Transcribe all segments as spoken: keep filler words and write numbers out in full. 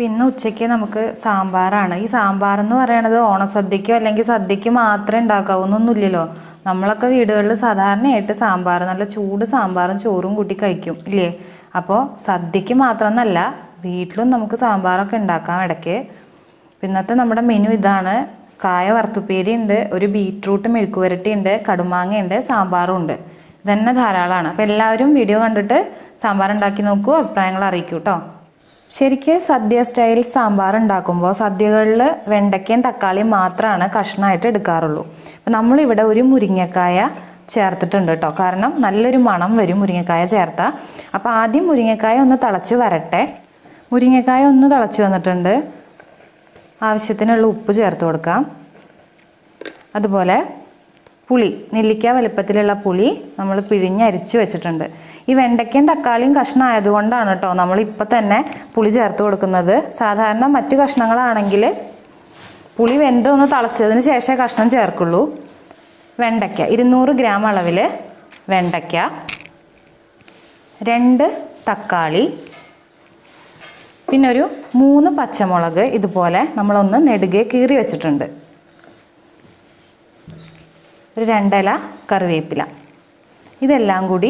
പിന്നെ ഉച്ചയ്ക്ക് നമുക്ക് സാമ്പാറാണ്. ഈ സാമ്പാർ എന്ന് പറയുന്നത് ഓണസദ്യക്കോ അല്ലെങ്കിൽ സദ്യക്ക് മാത്രമേ ഉണ്ടാക്കാവുന്നൊന്നുമില്ലല്ലോ. നമ്മളൊക്കെ വീടുകളിൽ സാധാരണയായിട്ട് സാമ്പാർ നല്ല ചൂട് സാമ്പാറും ചോറും കൂട്ടി കഴിക്കും ഇല്ലേ. അപ്പോൾ സദ്യക്ക് മാത്രമെന്നല്ല, വീട്ടിലും നമുക്ക് സാമ്പാറൊക്കെ ഉണ്ടാക്കാം ഇടയ്ക്ക്. പിന്നത്തെ നമ്മുടെ മെനു ഇതാണ്. കായ വറുത്തുപ്പേരി ഉണ്ട്, ഒരു ബീറ്റ്റൂട്ട് മെഴുക്കുവരട്ടി ഉണ്ട്, കടുമാങ്ങയുണ്ട്, സാമ്പാറും ഉണ്ട്. ഇതന്നെ ധാരാളമാണ്. അപ്പോൾ എല്ലാവരും വീഡിയോ കണ്ടിട്ട് സാമ്പാർ ഉണ്ടാക്കി നോക്കൂ, അഭിപ്രായങ്ങൾ അറിയിക്കൂ കേട്ടോ. ശരിക്കും സദ്യ സ്റ്റൈൽ സാമ്പാർ ഉണ്ടാക്കുമ്പോൾ സദ്യകളിൽ വെണ്ടയ്ക്കയും തക്കാളിയും മാത്രമാണ് കഷ്ണമായിട്ട് എടുക്കാറുള്ളൂ. അപ്പം നമ്മളിവിടെ ഒരു മുരിങ്ങക്കായ ചേർത്തിട്ടുണ്ട് കേട്ടോ. കാരണം നല്ലൊരു മണം വരും മുരിങ്ങക്കായ ചേർത്താൽ. അപ്പോൾ ആദ്യം മുരിങ്ങക്കായ ഒന്ന് തിളച്ച് വരട്ടെ. മുരിങ്ങക്കായ ഒന്ന് തിളച്ച് വന്നിട്ടുണ്ട്. ആവശ്യത്തിനുള്ള ഉപ്പ് ചേർത്ത് കൊടുക്കാം. അതുപോലെ പുളി, നെല്ലിക്ക വലുപ്പത്തിലുള്ള പുളി നമ്മൾ പിഴിഞ്ഞരിച്ച് വെച്ചിട്ടുണ്ട്. ഈ വെണ്ടയ്ക്കയും തക്കാളിയും കഷ്ണം ആയതുകൊണ്ടാണ് കേട്ടോ നമ്മളിപ്പോൾ തന്നെ പുളി ചേർത്ത് കൊടുക്കുന്നത്. സാധാരണ മറ്റു കഷ്ണങ്ങളാണെങ്കിൽ പുളി വെന്ത് ഒന്ന് തിളച്ചതിന് ശേഷമേ കഷ്ണം ചേർക്കുള്ളൂ. വെണ്ടയ്ക്ക ഇരുന്നൂറ് ഗ്രാം അളവിൽ വെണ്ടയ്ക്ക, രണ്ട് തക്കാളി, പിന്നെ ഒരു മൂന്ന് പച്ചമുളക് ഇതുപോലെ നമ്മളൊന്ന് നെടുകെ കീറി വെച്ചിട്ടുണ്ട്. ഒരു രണ്ടില കറിവേപ്പില. ഇതെല്ലാം കൂടി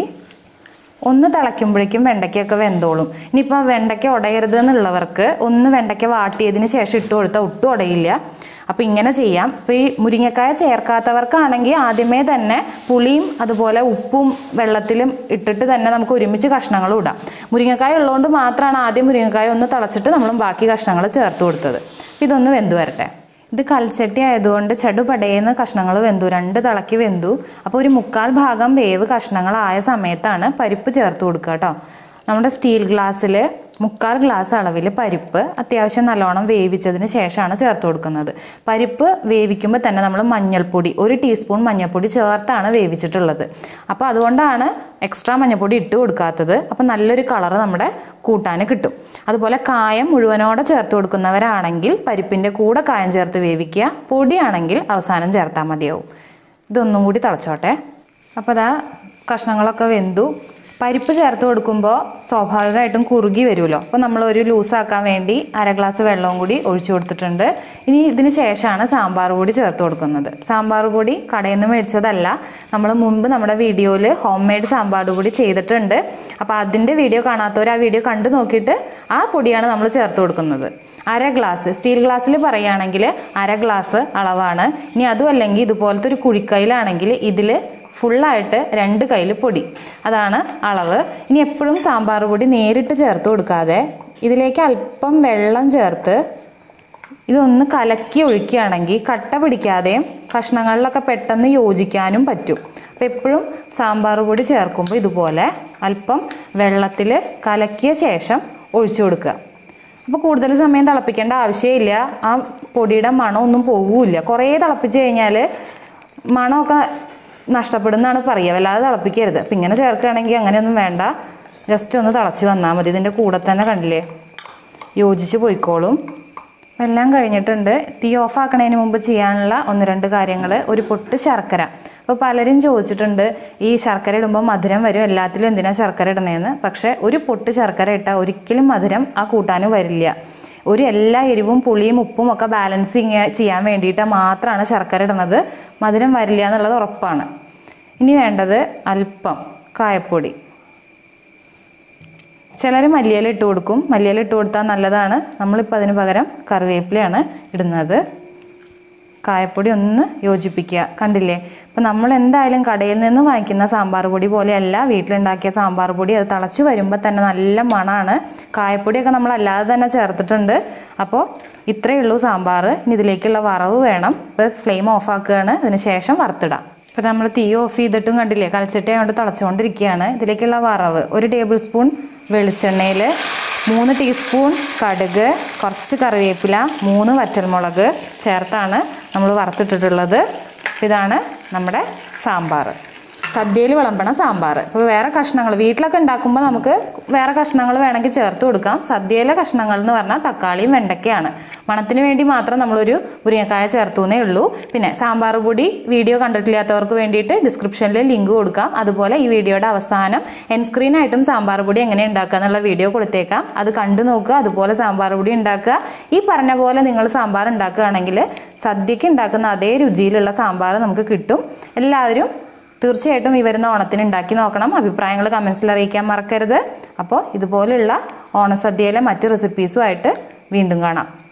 ഒന്ന് തിളയ്ക്കുമ്പോഴേക്കും വെണ്ടയ്ക്കൊക്കെ വെന്തോളും. ഇനിയിപ്പോൾ വെണ്ടയ്ക്ക ഉടയരുത് എന്നുള്ളവർക്ക് ഒന്ന് വെണ്ടയ്ക്ക വാട്ടിയതിന് ശേഷം ഇട്ട് കൊടുത്താൽ ഒട്ടും ഉടയില്ല. അപ്പോൾ ഇങ്ങനെ ചെയ്യാം. ഇപ്പോൾ ഈ മുരിങ്ങക്കായ ചേർക്കാത്തവർക്കാണെങ്കിൽ ആദ്യമേ തന്നെ പുളിയും അതുപോലെ ഉപ്പും വെള്ളത്തിലും ഇട്ടിട്ട് തന്നെ നമുക്ക് ഒരുമിച്ച് കഷ്ണങ്ങളും ഇടാം. മുരിങ്ങക്കായ ഉള്ളതുകൊണ്ട് മാത്രമാണ് ആദ്യം മുരിങ്ങക്കായ ഒന്ന് തിളച്ചിട്ട് നമ്മൾ ബാക്കി കഷ്ണങ്ങൾ ചേർത്ത് കൊടുത്തത്. അപ്പോൾ ഇതൊന്ന് വെന്ത് വരട്ടെ. ഇത് കൽച്ചട്ടി ആയതുകൊണ്ട് ചടുപടയെന്ന് കഷ്ണങ്ങൾ വെന്തു, രണ്ട് തിളക്കി വെന്തു. അപ്പോൾ ഒരു മുക്കാൽ ഭാഗം വേവ് കഷ്ണങ്ങളായ സമയത്താണ് പരിപ്പ് ചേർത്ത് കൊടുക്കുക കേട്ടോ. നമ്മുടെ സ്റ്റീൽ ഗ്ലാസ്സിൽ മുക്കാൽ ഗ്ലാസ് അളവിൽ പരിപ്പ് അത്യാവശ്യം നല്ലോണം വേവിച്ചതിന് ശേഷമാണ് ചേർത്ത് കൊടുക്കുന്നത്. പരിപ്പ് വേവിക്കുമ്പോൾ തന്നെ നമ്മൾ മഞ്ഞൾപ്പൊടി ഒരു ടീസ്പൂൺ മഞ്ഞൾപ്പൊടി ചേർത്താണ് വേവിച്ചിട്ടുള്ളത്. അപ്പോൾ അതുകൊണ്ടാണ് എക്സ്ട്രാ മഞ്ഞൾപ്പൊടി ഇട്ട് കൊടുക്കാത്തത്. അപ്പോൾ നല്ലൊരു കളറ് നമ്മുടെ കൂട്ടാൻ കിട്ടും. അതുപോലെ കായം മുഴുവനോടെ ചേർത്ത് കൊടുക്കുന്നവരാണെങ്കിൽ പരിപ്പിൻ്റെ കൂടെ കായം ചേർത്ത് വേവിക്കുക. പൊടിയാണെങ്കിൽ അവസാനം ചേർത്താൽ മതിയാവും. ഇതൊന്നും കൂടി തിളച്ചോട്ടെ. അപ്പോൾ അതാ കഷ്ണങ്ങളൊക്കെ വെന്തു. പരിപ്പ് ചേർത്ത് കൊടുക്കുമ്പോൾ സ്വാഭാവികമായിട്ടും കുറുകി വരുമല്ലോ. അപ്പോൾ നമ്മളൊരു ലൂസാക്കാൻ വേണ്ടി അര ഗ്ലാസ് വെള്ളവും കൂടി ഒഴിച്ചു കൊടുത്തിട്ടുണ്ട്. ഇനി ഇതിന് ശേഷമാണ് സാമ്പാർ പൊടി ചേർത്ത് കൊടുക്കുന്നത്. സാമ്പാർ പൊടി കടയിൽ നിന്ന് മേടിച്ചതല്ല, നമ്മൾ മുമ്പ് നമ്മുടെ വീഡിയോയിൽ ഹോം മെയ്ഡ് സാമ്പാർ പൊടി ചെയ്തിട്ടുണ്ട്. അപ്പോൾ അതിൻ്റെ വീഡിയോ കാണാത്തവർ ആ വീഡിയോ കണ്ടു നോക്കിയിട്ട് ആ പൊടിയാണ് നമ്മൾ ചേർത്ത് കൊടുക്കുന്നത്. അര ഗ്ലാസ്, സ്റ്റീൽ ഗ്ലാസ്സിൽ പറയുകയാണെങ്കിൽ അര ഗ്ലാസ് അളവാണ്. ഇനി അതും അല്ലെങ്കിൽ ഇതുപോലത്തെ ഒരു കുഴിക്കയിലാണെങ്കിൽ ഇതിൽ ഫുള്ളായിട്ട് രണ്ട് കയ്യിൽ പൊടി, അതാണ് അളവ്. ഇനി എപ്പോഴും സാമ്പാർ പൊടി നേരിട്ട് ചേർത്ത് കൊടുക്കാതെ ഇതിലേക്ക് അല്പം വെള്ളം ചേർത്ത് ഇതൊന്ന് കലക്കി ഒഴിക്കുകയാണെങ്കിൽ കട്ട പിടിക്കാതെയും കഷ്ണങ്ങളിലൊക്കെ പെട്ടെന്ന് യോജിക്കാനും പറ്റും. അപ്പോൾ എപ്പോഴും സാമ്പാർ പൊടി ചേർക്കുമ്പോൾ ഇതുപോലെ അല്പം വെള്ളത്തിൽ കലക്കിയ ശേഷം ഒഴിച്ചു കൊടുക്കുക. അപ്പോൾ കൂടുതൽ സമയം തിളപ്പിക്കേണ്ട ആവശ്യമില്ല. ആ പൊടിയുടെ മണമൊന്നും പോവില്ല. കുറേ തിളപ്പിച്ച് കഴിഞ്ഞാൽ മണമൊക്കെ നഷ്ടപ്പെടുന്നതാണ് പറയുക. വല്ലാതെ തിളപ്പിക്കരുത്. അപ്പം ഇങ്ങനെ ചേർക്കുകയാണെങ്കിൽ അങ്ങനെയൊന്നും വേണ്ട. ജസ്റ്റ് ഒന്ന് തിളച്ച് വന്നാൽ മതി. ഇതിൻ്റെ കൂടെ തന്നെ കണ്ടില്ലേ യോജിച്ച് പോയിക്കോളും. എല്ലാം കഴിഞ്ഞിട്ടുണ്ട്. തീ ഓഫ് ആക്കണതിന് മുമ്പ് ചെയ്യാനുള്ള ഒന്ന് രണ്ട് കാര്യങ്ങൾ. ഒരു പൊട്ട് ശർക്കര. അപ്പോൾ പലരും ചോദിച്ചിട്ടുണ്ട് ഈ ശർക്കര ഇടുമ്പോൾ മധുരം വരും, എല്ലാത്തിലും എന്തിനാണ് ശർക്കര ഇടണേന്ന്. പക്ഷേ ഒരു പൊട്ട് ശർക്കര ഇട്ടാൽ ഒരിക്കലും മധുരം ആ കൂട്ടാനും വരില്ല. ഒരു എല്ലാ എരിവും പുളിയും ഉപ്പും ഒക്കെ ബാലൻസിങ് ചെയ്യാൻ വേണ്ടിയിട്ട് മാത്രമാണ് ശർക്കര ഇടുന്നത്. മധുരം വരില്ല എന്നുള്ളത് ഉറപ്പാണ്. ഇനി വേണ്ടത് അല്പം കായപ്പൊടി. ചിലർ മല്ലിയില ഇട്ട് കൊടുക്കും. മല്ലിയില ഇട്ട് കൊടുത്താൽ നല്ലതാണ്. നമ്മളിപ്പോൾ അതിന് പകരം കറിവേപ്പിലയാണ് ഇടുന്നത്. കായപ്പൊടി ഒന്ന് യോജിപ്പിക്കുക. കണ്ടില്ലേ, ഇപ്പം നമ്മൾ എന്തായാലും കടയിൽ നിന്ന് വാങ്ങിക്കുന്ന സാമ്പാർ പൊടി പോലെയല്ല വീട്ടിലുണ്ടാക്കിയ സാമ്പാർ പൊടി. അത് തിളച്ച് വരുമ്പോൾ തന്നെ നല്ല മണമാണ്. കായപ്പൊടിയൊക്കെ നമ്മൾ അല്ലാതെ തന്നെ ചേർത്തിട്ടുണ്ട്. അപ്പോൾ ഇത്രയേ ഉള്ളൂ സാമ്പാർ. ഇനി ഇതിലേക്കുള്ള വറവ് വേണം. ഇപ്പോൾ ഫ്ലെയിം ഓഫ് ആക്കുകയാണ്. അതിന് ശേഷം വറുത്തിടാം. ഇപ്പോൾ നമ്മൾ തീ ഓഫ് ചെയ്തിട്ടും കണ്ടില്ലേ കൽച്ചട്ടി കൊണ്ട് തിളച്ചുകൊണ്ടിരിക്കുകയാണ്. ഇതിലേക്കുള്ള വറവ് ഒരു ടേബിൾ സ്പൂൺ വെളിച്ചെണ്ണയിൽ മൂന്ന് ടീസ്പൂൺ കടുക്, കുറച്ച് കറിവേപ്പില, മൂന്ന് വറ്റൽമുളക് ചേർത്താണ് നമ്മൾ വറുത്തിട്ടിട്ടുള്ളത്. ഇതാണ് നമ്മുടെ സാമ്പാർ. സദ്യയിൽ വിളമ്പണ സാമ്പാർ. അപ്പോൾ വേറെ കഷ്ണങ്ങൾ വീട്ടിലൊക്കെ ഉണ്ടാക്കുമ്പോൾ നമുക്ക് വേറെ കഷ്ണങ്ങൾ വേണമെങ്കിൽ ചേർത്ത് കൊടുക്കാം. സദ്യയിലെ കഷ്ണങ്ങൾ എന്ന് പറഞ്ഞാൽ തക്കാളിയും വെണ്ടയ്ക്കയാണ്. മണത്തിന് വേണ്ടി മാത്രം നമ്മളൊരു മുരിങ്ങക്കായ ചേർത്തുന്നേ ഉള്ളൂ. പിന്നെ സാമ്പാർ പൊടി വീഡിയോ കണ്ടിട്ടില്ലാത്തവർക്ക് വേണ്ടിയിട്ട് ഡിസ്ക്രിപ്ഷനിൽ ലിങ്ക് കൊടുക്കാം. അതുപോലെ ഈ വീഡിയോയുടെ അവസാനം എൻ സ്ക്രീനായിട്ടും സാമ്പാർ പൊടി എങ്ങനെ ഉണ്ടാക്കുക എന്നുള്ള വീഡിയോ കൊടുത്തേക്കാം. അത് കണ്ടു നോക്കുക. അതുപോലെ സാമ്പാർ പൊടി ഉണ്ടാക്കുക. ഈ പറഞ്ഞ പോലെ നിങ്ങൾ സാമ്പാർ ഉണ്ടാക്കുകയാണെങ്കിൽ സദ്യക്ക് ഉണ്ടാക്കുന്ന അതേ രുചിയിലുള്ള സാമ്പാർ നമുക്ക് കിട്ടും. എല്ലാവരും തീർച്ചയായിട്ടും ഈ വരുന്ന ഓണത്തിന് ഉണ്ടാക്കി നോക്കണം. അഭിപ്രായങ്ങൾ കമൻസിൽ അറിയിക്കാൻ മറക്കരുത്. അപ്പോൾ ഇതുപോലുള്ള ഓണസദ്യയിലെ മറ്റ് റെസിപ്പീസുമായിട്ട് വീണ്ടും കാണാം.